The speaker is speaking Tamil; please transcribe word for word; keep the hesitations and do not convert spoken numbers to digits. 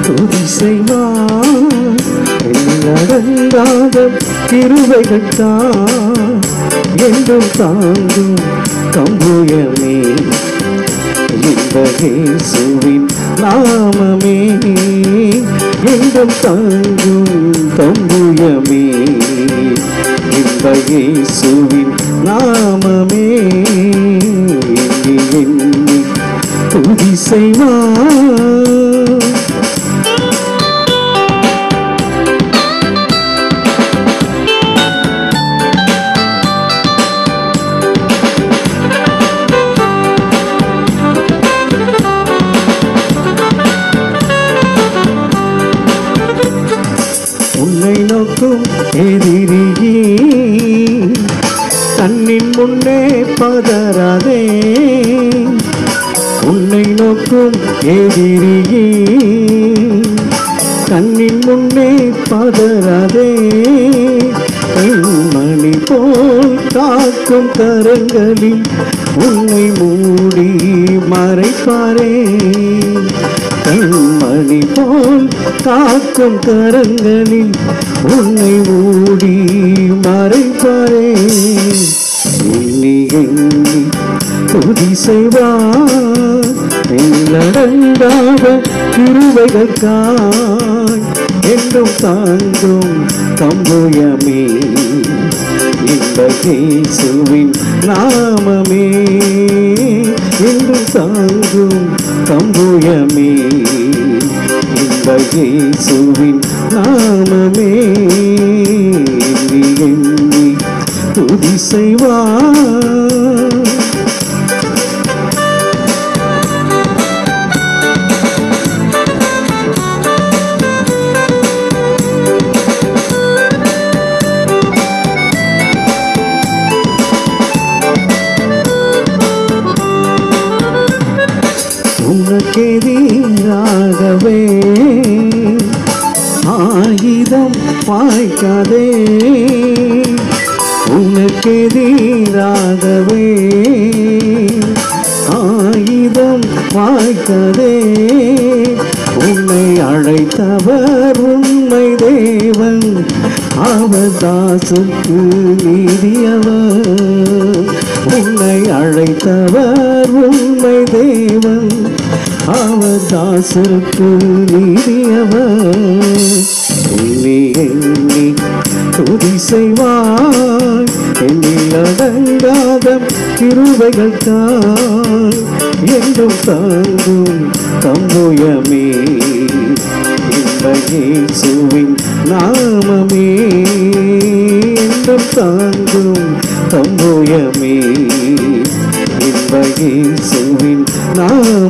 துதி செய்வார். எண்ணடங்காத கிருபைகள் தான் என்றும் தாங்கும் தம்புயமே. இந்த இயேசுவின் நாமமே என்றும் தாங்கும் தம்புயமே. இந்த இயேசுவின் நாமமே எண்ணி எண்ணி துதி செய்வார். உன்னை நோக்கும் எதிரியே கண்ணின் முன்னே பதறாதே. உன்னை நோக்கும் எதிரியே கண்ணின் முன்னே பதறாதே. மணி போல் காக்கும் கரங்களில் உன்னை மூடி மறைப்பாரே. கண்மணி போல் காக்கும் கரங்களில் உன்னை மூடி மறைப்பாரே. எண்ணி எண்ணி துதி செய்வார். எண்ணடங்காத கிருபைகளுக்காய் என்றும் தாங்கும் தம்புயமே. இந்த இயேசுவின் நாமமே என்றும் தாங்கும் தம்புயமே. இந்த இயேசுவின் நாமமே எண்ணி எண்ணி துதி செய்வார். உனக்கெதிராகவே ஆயுதம் பாய்க்காதே. உனக்கெதிராகவே ஆயுதம் பாய்க்காதே. உன்னை அழைத்தவர் உண்மை தேவன், அவர் தாசுக்கு நீதியவர். உன்னை அழைத்தவர் உண்மை தேவன், அவர் தாசருக்கு நீதியவர். எண்ணி எண்ணி துதி செய்வார். எண்ணில் அடங்காத கிருபைகள் தான் என்றும் தாங்கும் தம்புயமே. இந்த இயேசுவின் நாமமே என்றும் தாங்கும் தம்புயமே. இந்த இயேசுவின் நாம